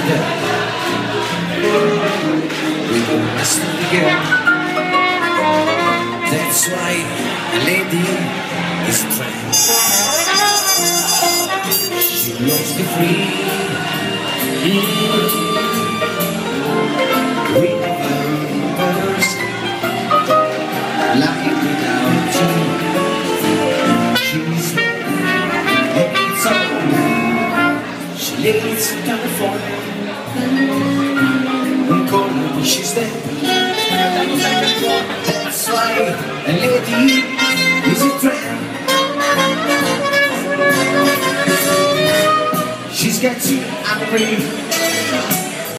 with the rest of the girl. That's why a lady is a tramp. She loves the free rivers, lying without tea. She's it's all she lives in California. Corner when she's there. That's why a lady is a tramp. She's got too angry.